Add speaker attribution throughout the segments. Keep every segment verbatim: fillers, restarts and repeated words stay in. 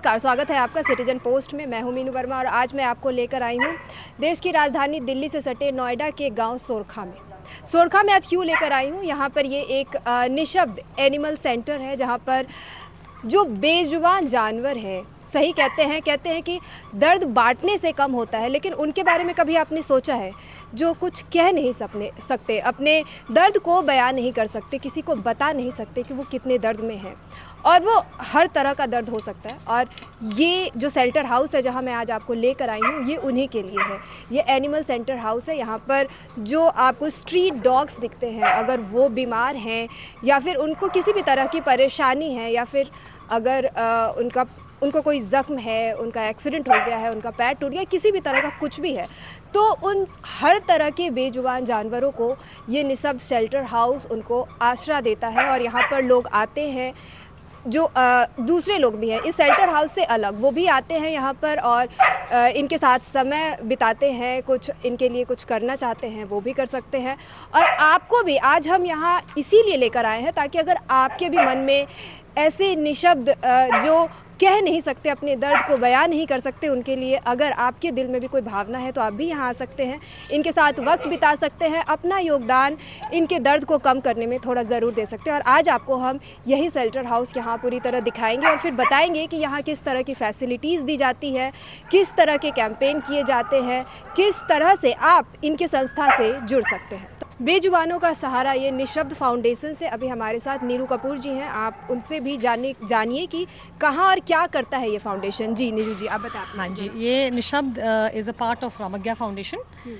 Speaker 1: नमस्कार, स्वागत है आपका सिटीजन पोस्ट में। मैं हूं मीनू वर्मा और आज मैं आपको लेकर आई हूं देश की राजधानी दिल्ली से सटे नोएडा के गांव सोरखा में। सोरखा में आज क्यों लेकर आई हूं? यहां पर ये एक निशब्द एनिमल सेंटर है जहां पर जो बेजुबान जानवर है, सही कहते हैं कहते हैं कि दर्द बांटने से कम होता है, लेकिन उनके बारे में कभी आपने सोचा है जो कुछ कह नहीं सकने सकते, अपने दर्द को बयान नहीं कर सकते, किसी को बता नहीं सकते कि वो कितने दर्द में हैं, और वो हर तरह का दर्द हो सकता है। और ये जो शेल्टर हाउस है जहां मैं आज आपको लेकर आई हूं, ये उन्हीं के लिए है। ये एनिमल सेंटर हाउस है। यहाँ पर जो आपको स्ट्रीट डॉग्स दिखते हैं, अगर वो बीमार हैं या फिर उनको किसी भी तरह की परेशानी है, या फिर अगर आ, उनका उनको कोई ज़ख्म है, उनका एक्सीडेंट हो गया है, उनका पैर टूट गया, किसी भी तरह का कुछ भी है, तो उन हर तरह के बेजुबान जानवरों को ये निशब्द शेल्टर हाउस उनको आश्रय देता है। और यहाँ पर लोग आते हैं जो आ, दूसरे लोग भी हैं इस शेल्टर हाउस से अलग, वो भी आते हैं यहाँ पर और आ, इनके साथ समय बिताते हैं, कुछ इनके लिए कुछ करना चाहते हैं वो भी कर सकते हैं। और आपको भी आज हम यहाँ इसीलिए लेकर आए हैं ताकि अगर आपके भी मन में ऐसे निशब्द जो कह नहीं सकते, अपने दर्द को बयान नहीं कर सकते, उनके लिए अगर आपके दिल में भी कोई भावना है तो आप भी यहाँ आ सकते हैं, इनके साथ वक्त बिता सकते हैं, अपना योगदान इनके दर्द को कम करने में थोड़ा ज़रूर दे सकते हैं। और आज आपको हम यही शेल्टर हाउस यहाँ पूरी तरह दिखाएंगे और फिर बताएंगे कि यहाँ किस तरह की फैसिलिटीज़ दी जाती है, किस तरह के कैंपेन किए जाते हैं, किस तरह से आप इनकी संस्था से जुड़ सकते हैं। बेजुबानों का सहारा ये निशब्द फाउंडेशन से अभी हमारे साथ नीरू कपूर जी हैं, आप उनसे भी जानिए जानिए कि कहाँ और क्या करता है ये फाउंडेशन। जी नीरू जी, आप बताएं।
Speaker 2: हाँ जी, ये Nishabd is a part of Ramagya foundation.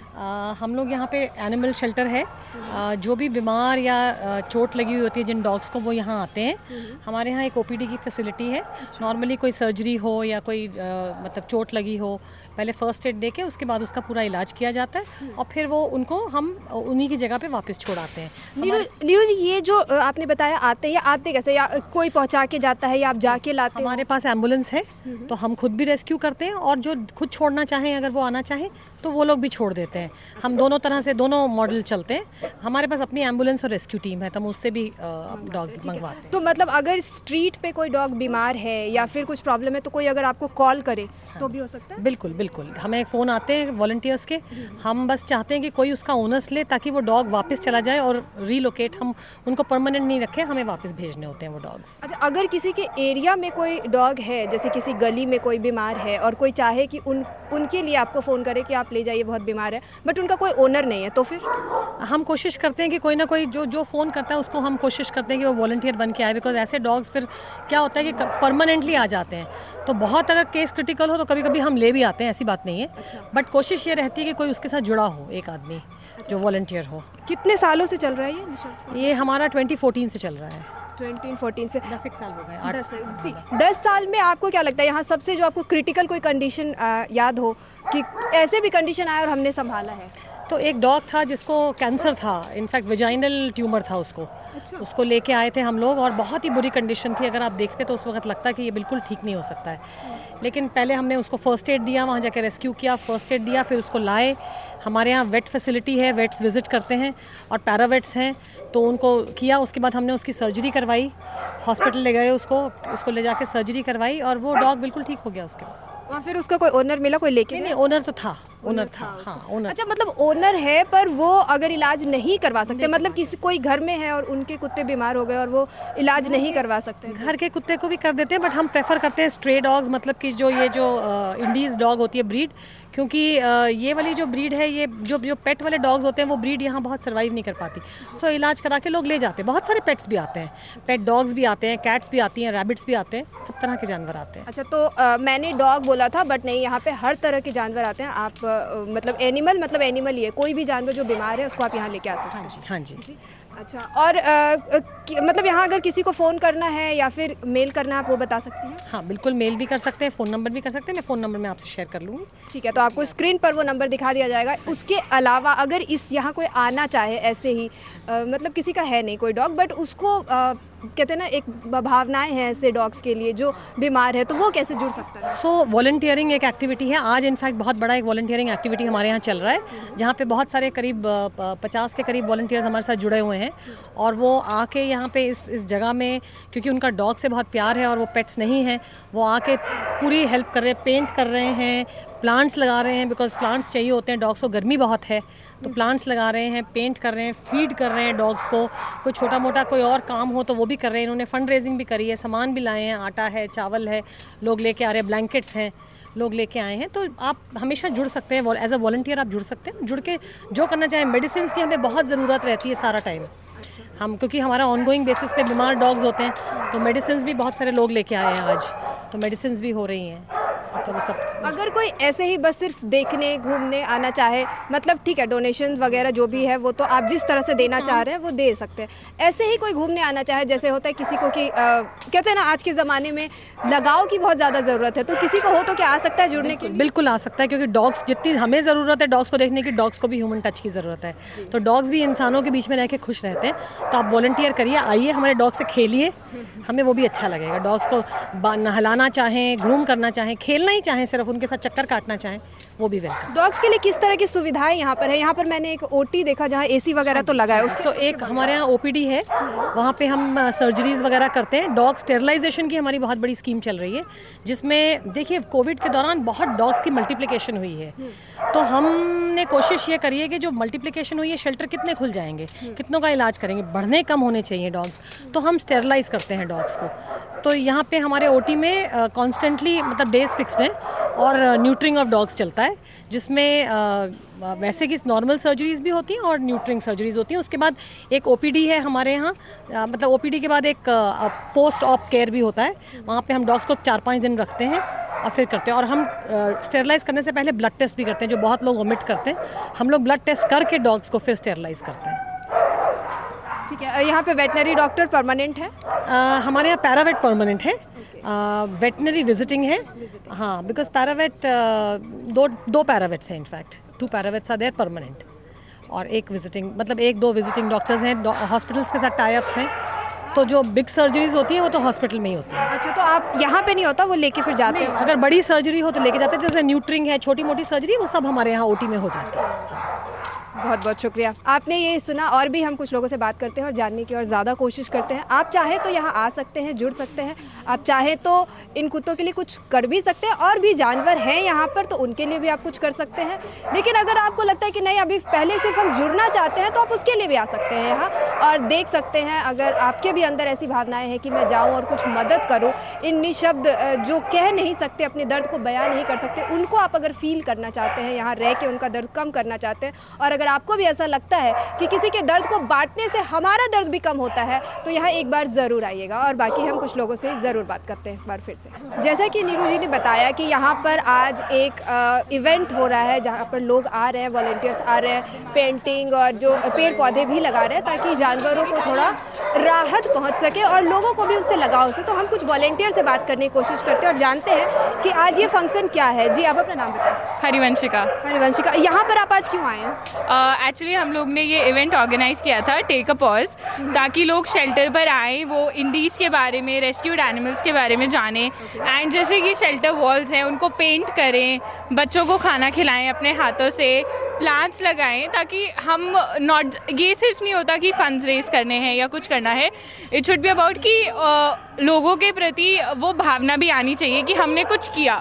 Speaker 2: हम लोग यहाँ पे एनिमल शेल्टर है। uh, जो भी बीमार या uh, चोट लगी हुई होती है जिन डॉग्स को, वो यहाँ आते हैं। हमारे यहाँ एक ओपीडी की फैसिलिटी है। नॉर्मली कोई सर्जरी हो या कोई uh, मतलब चोट लगी हो, पहले फर्स्ट एड दे के उसके बाद उसका पूरा इलाज किया जाता है और फिर वो उनको हम उन्हीं की जगह पे वापस छोड़ाते हैं।
Speaker 1: नीरू नीरू जी, ये जो आपने बताया आते हैं, या आते कैसे, या कोई पहुंचा के जाता है या आप जाके लाते हैं?
Speaker 2: हमारे पास एम्बुलेंस है तो हम खुद भी रेस्क्यू करते हैं, और जो खुद छोड़ना चाहें, अगर वो आना चाहें तो वो लोग भी छोड़ देते हैं। हम दोनों तरह से दोनों मॉडल चलते हैं। हमारे पास अपनी एम्बुलेंस और रेस्क्यू टीम है, तो हम उससे भी डॉग्स मंगवाते हैं।
Speaker 1: तो मतलब अगर स्ट्रीट पे कोई डॉग बीमार है या फिर कुछ प्रॉब्लम है तो कोई अगर आपको कॉल करे तो भी हो सकता है?
Speaker 2: बिल्कुल बिल्कुल, हमें एक फ़ोन आते हैं वॉलंटियर्स के। हम बस चाहते हैं कि कोई उसका ओनर्स ले ताकि वो डॉग वापस चला जाए और रीलोकेट, हम उनको परमानेंट नहीं रखें, हमें वापस भेजने होते हैं वो डॉग्स।
Speaker 1: अच्छा, अगर किसी के एरिया में कोई डॉग है, जैसे किसी गली में कोई बीमार है और कोई चाहे कि उन उनके लिए आपको फ़ोन करे कि आप ले जाइए, बहुत बीमार है, बट उनका कोई ओनर नहीं है, तो फिर
Speaker 2: हम कोशिश करते हैं कि कोई ना कोई जो जो फ़ोन करता है उसको हम कोशिश करते हैं कि वो वॉलंटियर बन के आए, बिकॉज ऐसे डॉग्स फिर क्या होता है कि परमानेंटली आ जाते हैं। तो बहुत अगर केस क्रिटिकल हो तो कभी कभी हम ले भी आते हैं, ऐसी बात नहीं है। अच्छा। बट कोशिश ये रहती है कि कोई उसके साथ जुड़ा हो, एक आदमी। अच्छा। जो वॉलंटियर हो।
Speaker 1: कितने सालों से चल रहा है ये?
Speaker 2: ये हमारा ट्वेंटी फोर्टीन से चल रहा है।
Speaker 1: ट्वेंटी फोर्टीन से
Speaker 2: दस एक साल हो गए। आठ
Speaker 1: दस, दस साल में आपको क्या लगता है यहाँ सबसे जो आपको क्रिटिकल कोई कंडीशन याद हो कि ऐसे भी कंडीशन आया और हमने संभाला है?
Speaker 2: तो एक डॉग था जिसको कैंसर था, इनफैक्ट वेजाइनल ट्यूमर था उसको। अच्छा। उसको लेके आए थे हम लोग और बहुत ही बुरी कंडीशन थी। अगर आप देखते तो उस वक्त लगता कि ये बिल्कुल ठीक नहीं हो सकता है, लेकिन पहले हमने उसको फर्स्ट एड दिया, वहाँ जाकर रेस्क्यू किया, फर्स्ट एड दिया, फिर उसको लाए। हमारे यहाँ वेट फैसिलिटी है, वेट्स विजिट करते हैं और पैरावेट्स हैं, तो उनको किया। उसके बाद हमने उसकी सर्जरी करवाई, हॉस्पिटल ले गए उसको उसको ले जाके सर्जरी करवाई और वो डॉग बिल्कुल ठीक हो गया उसके बाद।
Speaker 1: वहाँ फिर उसका कोई ओनर मिला, कोई लेके?
Speaker 2: नहीं, ओनर तो था, ओनर था, हाँ ओनर।
Speaker 1: अच्छा, मतलब ओनर है पर वो अगर इलाज नहीं करवा सकते, मतलब किसी कोई घर में है और उनके कुत्ते बीमार हो गए और वो इलाज नहीं करवा सकते?
Speaker 2: घर के कुत्ते को भी कर देते हैं, बट हम प्रेफर करते हैं स्ट्रे डॉग्स, मतलब कि जो ये जो इंडीज़ डॉग होती है ब्रीड, क्योंकि ये वाली जो ब्रीड है, ये जो जो पेट वाले डॉग्स होते हैं वो ब्रीड यहाँ बहुत सर्वाइव नहीं कर पाती। सो इलाज करा के लोग ले जाते हैं। बहुत सारे पेट्स भी आते हैं, पेट डॉग्स भी आते हैं, कैट्स भी आती हैं, रैबिट्स भी आते हैं, सब तरह के जानवर आते हैं।
Speaker 1: अच्छा, तो आ, मैंने डॉग बोला था बट नहीं, यहाँ पे हर तरह के जानवर आते हैं। आप आ, मतलब एनिमल मतलब एनिमल ही है, कोई भी जानवर जो बीमार है उसको आप यहाँ लेके आ सकते हैं?
Speaker 2: हाँ जी, हाँ जी, जी।
Speaker 1: अच्छा, और आ, मतलब यहाँ अगर किसी को फ़ोन करना है या फिर मेल करना है, आप वो बता सकती हैं?
Speaker 2: हाँ बिल्कुल, मेल भी कर सकते हैं, फ़ोन नंबर भी कर सकते हैं। मैं फ़ोन नंबर मैं आपसे शेयर कर लूँगी।
Speaker 1: ठीक है, तो आपको स्क्रीन पर वो नंबर दिखा दिया जाएगा। उसके अलावा अगर इस यहाँ कोई आना चाहे ऐसे ही, आ, मतलब किसी का है नहीं कोई डॉग, बट उसको आ, कहते हैं ना एक भावनाएं हैं ऐसे डॉग्स के लिए जो बीमार है, तो वो कैसे जुड़ सकता है?
Speaker 2: सो वॉलंटियरिंग एक एक्टिविटी है। आज इनफैक्ट बहुत बड़ा एक वॉलंटियरिंग एक्टिविटी हमारे यहाँ चल रहा है, जहाँ पे बहुत सारे करीब पचास के करीब वॉलंटियर्स हमारे साथ जुड़े हुए हैं। हैं और वो आके यहाँ पे इस इस जगह में, क्योंकि उनका डॉग से बहुत प्यार है और वो पेट्स नहीं हैं, वो आके पूरी हेल्प कर रहे हैं, पेंट कर रहे हैं, प्लांट्स लगा रहे हैं, बिकॉज प्लांट्स चाहिए होते हैं डॉग्स को, गर्मी बहुत है तो प्लांट्स लगा रहे हैं, पेंट कर रहे हैं, फीड कर रहे हैं डॉग्स को, कोई छोटा मोटा कोई और काम हो तो वो भी कर रहे हैं। इन्होंने फंड रेजिंग भी करी है, सामान भी लाए हैं, आटा है, चावल है, लोग लेके आ रहे हैं, ब्लैंकेट्स हैं, लोग लेके आए हैं। तो आप हमेशा जुड़ सकते हैं, एज अ वॉलंटियर आप जुड़ सकते हैं, जुड़ के जो करना चाहें। मेडिसिन की हमें बहुत ज़रूरत रहती है सारा टाइम हम, क्योंकि हमारा ऑनगोइंग बेसिस पे बीमार डॉग्स होते हैं, तो मेडिसिन भी बहुत सारे लोग लेके आए हैं आज, तो मेडिसिन भी हो रही हैं। तो वो सब,
Speaker 1: अगर कोई ऐसे ही बस सिर्फ देखने घूमने आना चाहे, मतलब ठीक है डोनेशन वगैरह जो भी है वो तो आप जिस तरह से देना चाह रहे हैं वो दे सकते हैं, ऐसे ही कोई घूमने आना चाहे, जैसे होता है किसी को कि आ, कहते हैं ना आज के ज़माने में लगाव की बहुत ज़्यादा ज़रूरत है, तो किसी को हो तो क्या आ सकता है जुड़ने के लिए?
Speaker 2: बिल्कुल आ सकता है, क्योंकि डॉग्स जितनी हमें ज़रूरत है डॉग्स को देखने की, डॉग्स को भी ह्यूमन टच की ज़रूरत है। तो डॉग्स भी इंसानों के बीच में रह के खुश रहते हैं, तो आप वॉलंटियर करिए, आइए हमारे डॉग से खेलिए, हमें वो भी अच्छा लगेगा। डॉग्स को नहलाना चाहें, ग्रूम करना चाहें, खेलना ही चाहें, सिर्फ उनके साथ चक्कर काटना चाहें, वो भी वेलकम।
Speaker 1: डॉग्स के लिए किस तरह की सुविधाएं यहाँ पर है? यहाँ पर मैंने एक ओटी देखा जहाँ एसी वगैरह तो लगा है।
Speaker 2: तो एक हमारे यहाँ ओपीडी है, वहाँ पे हम सर्जरीज वगैरह करते हैं। डॉग स्टेरलाइजेशन की हमारी बहुत बड़ी स्कीम चल रही है, जिसमें देखिए कोविड के दौरान बहुत डॉग्स की मल्टीप्लिकेशन हुई है, तो हमने कोशिश ये करी है कि जो मल्टीप्लिकेशन हुई है, शेल्टर कितने खुल जाएंगे, कितनों का इलाज करेंगे, बढ़ने कम होने चाहिए डॉग्स, तो हम स्टेरलाइज करते हैं डॉग्स को। तो यहाँ पे हमारे ओटी में कॉन्स्टेंटली uh, मतलब डेज फिक्स्ड हैं और न्यूट्रिंग ऑफ डॉग्स चलता है, जिसमें uh, वैसे की नॉर्मल सर्जरीज भी होती हैं और न्यूट्रिंग सर्जरीज होती हैं। उसके बाद एक ओपीडी है हमारे यहाँ, uh, मतलब ओपीडी के बाद एक पोस्ट ऑप केयर भी होता है, वहाँ पे हम डॉग्स को चार पाँच दिन रखते हैं और फिर करते हैं। और हम स्टेरलाइज uh, करने से पहले ब्लड टेस्ट भी करते हैं, जो बहुत लोग ओमिट करते हैं, हम लोग ब्लड टेस्ट करके डॉग्स को फिर स्टेरलाइज करते हैं।
Speaker 1: ठीक है, यहाँ पे वेटनरी डॉक्टर परमानेंट है?
Speaker 2: uh, हमारे यहाँ पैरावेट परमानेंट है, वेटनरी विजिटिंग है, हाँ, बिकॉज पैरावेट दो दो पैरावेट्स हैं, in fact two paravets are there permanent, और एक विजिटिंग, मतलब एक दो विजिटिंग डॉक्टर्स हैं, हॉस्पिटल्स के साथ टाई अप्स हैं, तो जो बिग सर्जरीज होती हैं वो तो हॉस्पिटल में ही होती है।
Speaker 1: अच्छा, तो आप यहाँ पे नहीं होता, वो लेके फिर जाते हैं?
Speaker 2: अगर बड़ी सर्जरी हो तो लेके जाते हैं, जैसे न्यूट्रिंग है, छोटी मोटी सर्जरी, वो सब हमारे यहाँ ओटी में हो जाती है।
Speaker 1: बहुत बहुत शुक्रिया, आपने ये सुना। और भी हम कुछ लोगों से बात करते हैं और जानने की और ज़्यादा कोशिश करते हैं। आप चाहे तो यहाँ आ सकते हैं, जुड़ सकते हैं, आप चाहे तो इन कुत्तों के लिए कुछ कर भी सकते हैं, और भी जानवर हैं यहाँ पर तो उनके लिए भी आप कुछ कर सकते हैं। लेकिन अगर आपको लगता है कि नहीं, अभी पहले सिर्फ हम जुड़ना चाहते हैं, तो आप उसके लिए भी आ सकते हैं यहाँ और देख सकते हैं। अगर आपके भी अंदर ऐसी भावनाएँ हैं कि मैं जाऊँ और कुछ मदद करूँ, इन निशब्द जो कह नहीं सकते, अपने दर्द को बयां नहीं कर सकते, उनको आप अगर फील करना चाहते हैं, यहाँ रह के उनका दर्द कम करना चाहते हैं, और अगर आपको भी ऐसा लगता है कि किसी के दर्द को बांटने से हमारा दर्द भी कम होता है, तो यहाँ एक बार ज़रूर आइएगा। और बाकी हम कुछ लोगों से ज़रूर बात करते हैं एक बार फिर से। जैसा कि नीरू जी ने बताया कि यहाँ पर आज एक आ, इवेंट हो रहा है, जहाँ पर लोग आ रहे हैं, वॉलंटियर्स आ रहे हैं, पेंटिंग और जो पेड़ पौधे भी लगा रहे हैं, ताकि जानवरों को थोड़ा राहत पहुँच सके और लोगों को भी उनसे लगाव से। तो हम कुछ वॉलंटियर से बात करने की कोशिश करते हैं और जानते हैं कि आज ये फंक्शन क्या है। जी, आप अपना नाम बताएं।
Speaker 3: हरिवंशिका।
Speaker 1: हरिवंशिका, यहाँ पर आप आज क्यों आए हैं?
Speaker 3: एक्चुअली uh, हम लोग ने ये इवेंट ऑर्गेनाइज किया था, टेक अ पॉज, ताकि लोग शेल्टर पर आए, वो इंडीज़ के बारे में, रेस्क्यूड एनिमल्स के बारे में जानें, एंड जैसे कि शेल्टर वॉल्स हैं उनको पेंट करें, बच्चों को खाना खिलाएं अपने हाथों से, प्लांट्स लगाएं, ताकि हम नॉट, ये सिर्फ नहीं होता कि फंड्स रेज करने हैं या कुछ करना है, इट शुड बी अबाउट कि uh, लोगों के प्रति वो भावना भी आनी चाहिए कि हमने कुछ किया।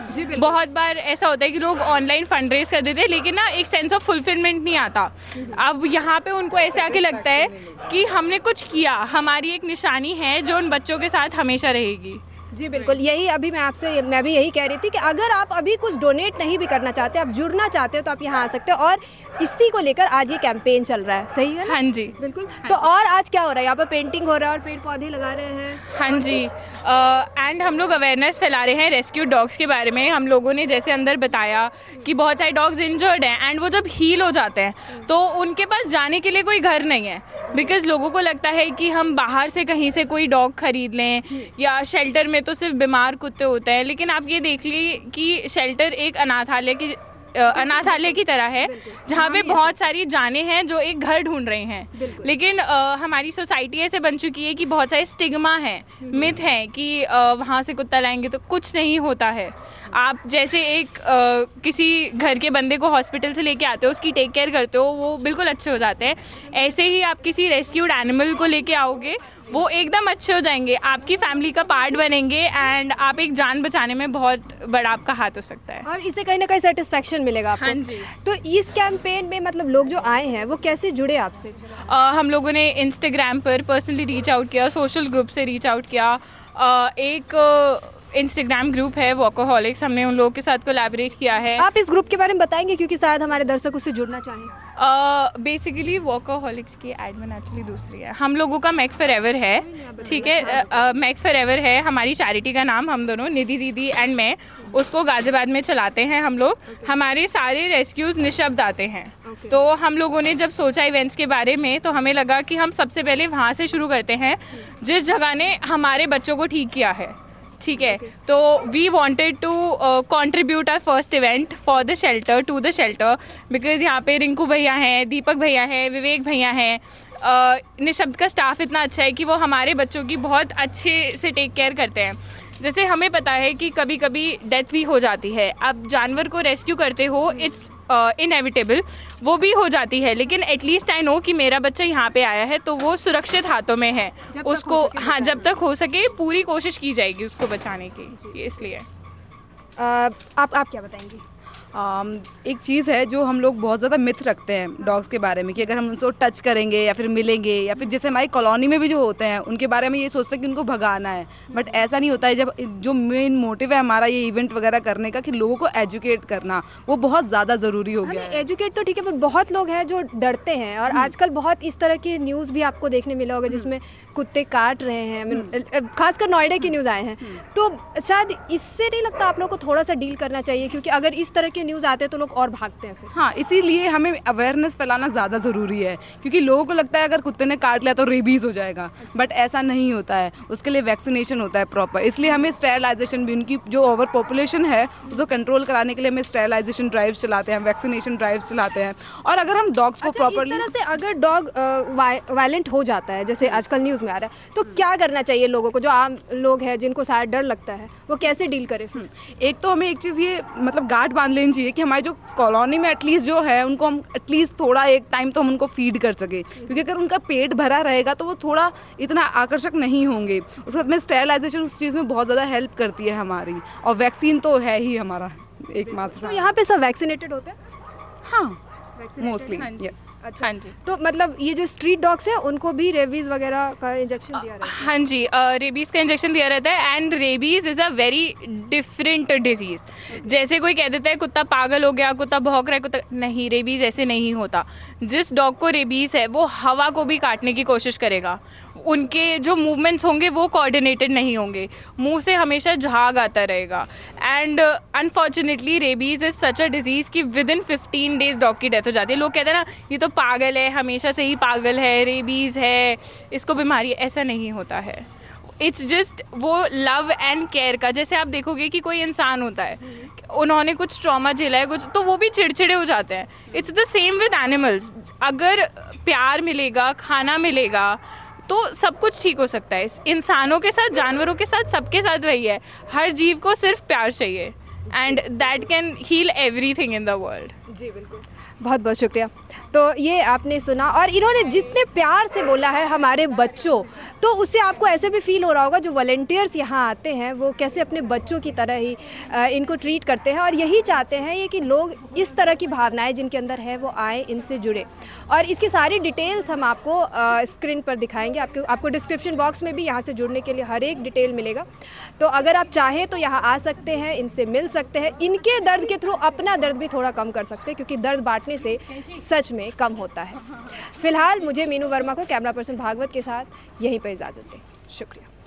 Speaker 3: बहुत बार ऐसा होता है कि लोग ऑनलाइन फंड रेज कर देते हैं, लेकिन ना एक सेंस ऑफ फुलफिलमेंट नहीं आता। अब यहाँ पे उनको ऐसे आके लगता है कि हमने कुछ किया, हमारी एक निशानी है जो उन बच्चों के साथ हमेशा रहेगी।
Speaker 1: जी बिल्कुल, यही अभी मैं आपसे मैं भी यही कह रही थी कि अगर आप अभी कुछ डोनेट नहीं भी करना चाहते, आप जुड़ना चाहते हो, तो आप यहाँ आ सकते हो। और इसी को लेकर आज ये कैंपेन चल रहा है, सही है ना?
Speaker 3: हाँ जी,
Speaker 1: बिल्कुल। तो और आज क्या हो रहा है? यहाँ पर पेंटिंग हो रहा है और पेड़ पौधे लगा रहे हैं।
Speaker 3: हाँ जी, एंड uh, हम लोग अवेयरनेस फैला रहे हैं रेस्क्यू डॉग्स के बारे में। हम लोगों ने जैसे अंदर बताया कि बहुत सारे डॉग्स इंजर्ड हैं, एंड वो जब हील हो जाते हैं तो उनके पास जाने के लिए कोई घर नहीं है, बिकॉज लोगों को लगता है कि हम बाहर से कहीं से कोई डॉग खरीद लें, या शेल्टर में तो सिर्फ बीमार कुत्ते होते हैं। लेकिन आप ये देख लीजिए कि शेल्टर एक अनाथालय की अनाथालय की तरह है, जहाँ पे बहुत सारी जानें हैं जो एक घर ढूंढ रही हैं। लेकिन आ, हमारी सोसाइटी ऐसे बन चुकी है कि बहुत सारे स्टिग्मा हैं, मिथ हैं कि आ, वहाँ से कुत्ता लाएंगे तो कुछ नहीं होता है। आप जैसे एक आ, किसी घर के बंदे को हॉस्पिटल से लेके आते हो, उसकी टेक केयर करते हो, वो बिल्कुल अच्छे हो जाते हैं। ऐसे ही आप किसी रेस्क्यूड एनिमल को लेके आओगे, वो एकदम अच्छे हो जाएंगे, आपकी फैमिली का पार्ट बनेंगे एंड आप एक जान बचाने में बहुत बड़ा आपका हाथ हो सकता है
Speaker 1: और इससे कहीं ना कहीं सेटिस्फेक्शन मिलेगा आपको।
Speaker 3: हाँ जी।
Speaker 1: तो इस कैंपेन में मतलब लोग जो आए हैं वो कैसे जुड़े आपसे?
Speaker 3: आ, हम लोगों ने इंस्टाग्राम पर पर्सनली रीच आउट किया, सोशल ग्रुप से रीच आउट किया। आ, एक इंस्टाग्राम ग्रुप है वॉकोहॉलिक्स, हमने उन लोगों के साथ कोलैबोरेट किया है।
Speaker 1: आप इस ग्रुप के बारे में बताएंगे क्योंकि शायद हमारे दर्शक उससे जुड़ना चाहें।
Speaker 3: बेसिकली वॉकोहॉलिक्स की एडमिन एक्चुअली दूसरी है, हम लोगों का मैक फॉरएवर है, ठीक है। मैक फॉरएवर है हमारी चैरिटी का नाम, हम दोनों निधि दीदी एंड मैं उसको गाज़ियाबाद में चलाते हैं हम लोग। हमारे सारे रेस्क्यूज़ निशब्द आते हैं। तो हम लोगों ने जब सोचा इवेंट्स के बारे में तो हमें लगा कि हम सबसे पहले वहाँ से शुरू करते हैं जिस जगह ने हमारे बच्चों को ठीक किया है, ठीक है। तो we wanted to contribute our first event for the shelter, to the shelter, because यहाँ पे रिंकू भैया हैं, दीपक भैया हैं, विवेक भैया हैं। uh, निशब्द का स्टाफ इतना अच्छा है कि वो हमारे बच्चों की बहुत अच्छे से टेक केयर करते हैं। जैसे हमें पता है कि कभी कभी डेथ भी हो जाती है, आप जानवर को रेस्क्यू करते हो, इट्स इनएविटेबल, वो भी हो जाती है, लेकिन एटलीस्ट आई नो कि मेरा बच्चा यहाँ पे आया है तो वो सुरक्षित हाथों में है। उसको हाँ जब तक हो सके पूरी कोशिश की जाएगी उसको बचाने की, इसलिए।
Speaker 1: आप आप क्या बताएंगी?
Speaker 4: Um, एक चीज़ है जो हम लोग बहुत ज़्यादा मिथ रखते हैं डॉग्स के बारे में कि अगर हम उनसे टच करेंगे या फिर मिलेंगे या फिर जैसे हमारी कॉलोनी में भी जो होते हैं उनके बारे में ये सोचते हैं कि उनको भगाना है, बट ऐसा नहीं होता है। जब जो मेन मोटिव है हमारा ये इवेंट वगैरह करने का कि लोगों को एजुकेट करना, वो बहुत ज़्यादा ज़रूरी हो गया है।
Speaker 1: एजुकेट तो ठीक है, पर बहुत लोग हैं जो डरते हैं और आजकल बहुत इस तरह की न्यूज़ भी आपको देखने मिला होगा जिसमें कुत्ते काट रहे हैं, खासकर नोएडा की न्यूज़ आए हैं। तो शायद इससे नहीं लगता आप लोग को थोड़ा सा डील करना चाहिए, क्योंकि अगर इस तरह के न्यूज़ आते हैं तो लोग और भागते हैं फिर।
Speaker 4: हाँ, इसीलिए हमें अवेयरनेस फैलाना ज़्यादा ज़रूरी है, क्योंकि लोगों को लगता है अगर कुत्ते ने काट लिया तो रेबीज़ हो जाएगा, बट ऐसा नहीं होता है। उसके लिए वैक्सीनेशन होता है प्रॉपर। इसलिए हमें स्टेरिलाइजेशन भी, उनकी जो ओवर पॉपुलेशन है उसको कंट्रोल कराने के लिए हमें स्टेरिलाइजेशन ड्राइव चलाते हैं, वैक्सीनेशन ड्राइव चलाते हैं। और अगर हम डॉग्स को प्रॉपरली
Speaker 1: इस तरह से अगर डॉग वायलेंट हो जाता है जैसे आजकल न्यूज़ में आ रहा है, तो क्या करना चाहिए लोगों को, जो आम लोग हैं जिनको शायद डर लगता है, वो कैसे डील करें फिर?
Speaker 4: एक तो हमें एक चीज़ ये मतलब गार्ड बांध लेनी चाहिए कि हमारे जो कॉलोनी में एटलीस्ट जो है उनको हम एटलीस्ट थोड़ा एक टाइम तो हम उनको फीड कर सके, क्योंकि अगर उनका पेट भरा रहेगा तो वो थोड़ा इतना आकर्षक नहीं होंगे। उसके बाद में स्टेरिलाइजेशन उस चीज़ में बहुत ज़्यादा हेल्प करती है हमारी, और वैक्सीन तो है ही हमारा एकमात्र।
Speaker 1: तो यहाँ पे सब वैक्सीनेटेड होते हैं?
Speaker 4: हाँ, मोस्टली। यस।
Speaker 1: अच्छा,
Speaker 3: हाँ जी।
Speaker 1: तो मतलब ये जो स्ट्रीट डॉग्स हैं उनको भी रेबीज़ वगैरह का इंजेक्शन दिया रहता है?
Speaker 3: हाँ जी, रेबीज़ का इंजेक्शन दिया रहता है and rabies is a very different disease. जैसे कोई कह देता है कुत्ता पागल हो गया, कुत्ता भौंक रहा है, कुत्ता नहीं, रेबीज़ ऐसे नहीं होता। जिस डॉग को रेबीज़ है वो हवा को भी काटने की कोशिश करेगा, उनके जो मूवमेंट्स होंगे वो कोऑर्डिनेटेड नहीं होंगे, मुंह से हमेशा झाग आता रहेगा। And unfortunately rabies is such a disease कि within fifteen days dog की डेथ हो जाती है। लोग कहते हैं ना ये तो पागल है, हमेशा से ही पागल है, रेबीज़ है, इसको बीमारी, ऐसा नहीं होता है। इट्स जस्ट वो लव एंड केयर का। जैसे आप देखोगे कि कोई इंसान होता है, उन्होंने कुछ ट्रॉमा झेला है कुछ, तो वो भी चिड़चिड़े हो जाते हैं। It's the same with animals. अगर प्यार मिलेगा, खाना मिलेगा, तो सब कुछ ठीक हो सकता है। इंसानों के साथ, जानवरों के साथ, सबके साथ वही है। हर जीव को सिर्फ प्यार चाहिए and that can heal everything in the world.
Speaker 1: जी बिल्कुल, बहुत बहुत शुक्रिया। तो ये आपने सुना, और इन्होंने जितने प्यार से बोला है हमारे बच्चों, तो उससे आपको ऐसे भी फील हो रहा होगा जो वॉलंटियर्स यहाँ आते हैं वो कैसे अपने बच्चों की तरह ही इनको ट्रीट करते हैं, और यही चाहते हैं ये कि लोग इस तरह की भावनाएं जिनके अंदर है वो आए, इनसे जुड़े। और इसकी सारी डिटेल्स हम आपको स्क्रीन पर दिखाएंगे, आपको आपको डिस्क्रिप्शन बॉक्स में भी यहाँ से जुड़ने के लिए हर एक डिटेल मिलेगा। तो अगर आप चाहें तो यहाँ आ सकते हैं, इनसे मिल सकते हैं, इनके दर्द के थ्रू अपना दर्द भी थोड़ा कम कर सकते हैं, क्योंकि दर्द बांटने से सच में कम होता है। फिलहाल मुझे मीनू वर्मा को कैमरा पर्सन भागवत के साथ यहीं पर इजाज़त दें। शुक्रिया।